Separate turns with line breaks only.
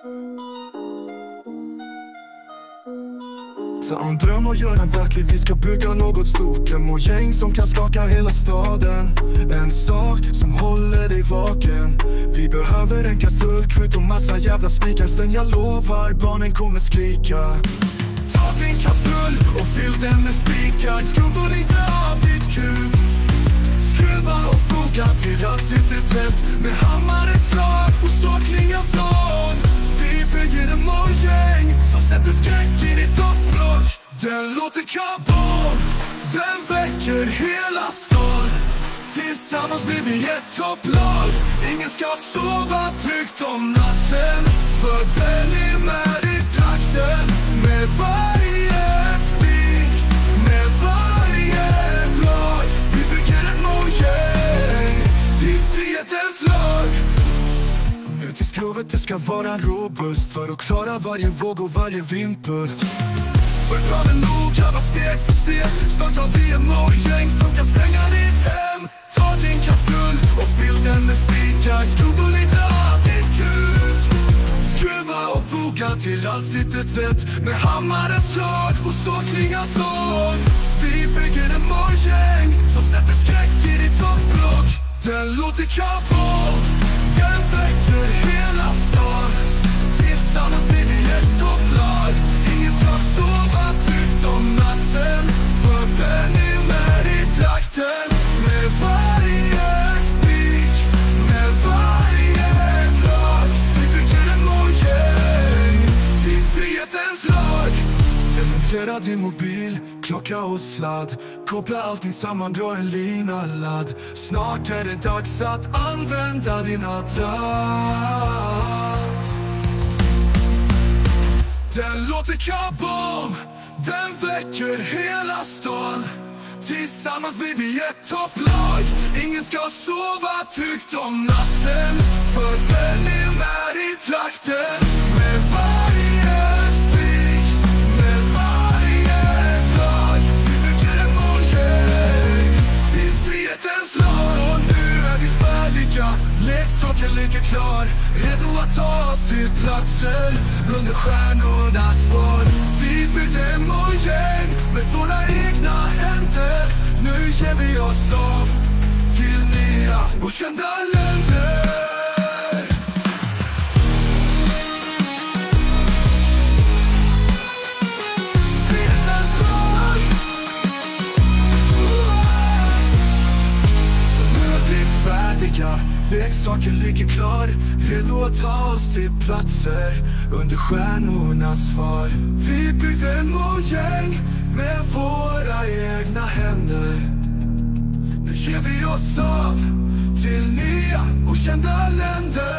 Ta en dröm och gör den verklig. Vi ska bygga något stort. En mojäng som kan skaka hela staden. En sak som håller dig vaken. Vi behöver en kastrullkrut och massa jävla spikar. Sen jag lovar, barnen kommer skrika. Ta din kastrull och fyll den med spikar. Skruva lite av ditt krut. Skruva och foga till allt sitter tätt. Med hammare, slag och ståklingar sång. Vi bygger en mojäng som sätter skräck i ditt topplock. Den låter kaboom, den väcker hela stan. Tillsammans blir vi ett topplag. Ingen ska sova tryggt om natten. För Benim är i trakten. Med varje spik, med varje lag. Vi bygger en mojäng till frihetens lag. Nu till skrovet, det ska vara robust. För att klara varje våg och varje vindpust. För planen noga, var steg för steg. Snart har vi en mojäng som kan spränga ditt hem. Ta din kastrull och fyll den med spikar. Skruva lite av ditt krut. Skruva och foga till allt sitter tätt. Med hammare, slag och ståklingar sång. Vi bygger en mojäng som sätter skräck i ditt topplock. Den låter kaboom, den väcker hela stan. Tillsammans blir vi ett topplag. Ingen ska sova tryggt om natten. För Benim är i trakten. Med varje spik, med varje lag. Vi bygger en mojäng till frihetens lag. Demontera din mobil, klocka och sladd. Koppla allting samman, dra en lina ladd. Snart är det dags att använda din adapter. Den låter kaboom, den väcker hela stan. Tillsammans blir vi ett topplag. Ingen ska sova tryggt om natten. För Benim är i trakten. Med varje spik, med varje lag. Vi bygger en mojäng till frihetens lag. Så nu är vi färdiga, leksaken ligger klar. Redo att ta oss till platser under stjärnornas svar. Vi byggde en mojäng med våra egna händer. Nu ger vi oss av till nya och kända länder. Frihetens lag. Så nu är vi färdiga, leksaken ligger klar. Redo att ta oss till platser under stjärnornas svar. Vi byggde en mojäng med våra egna händer. Nu ger vi oss av till nya och kända länder.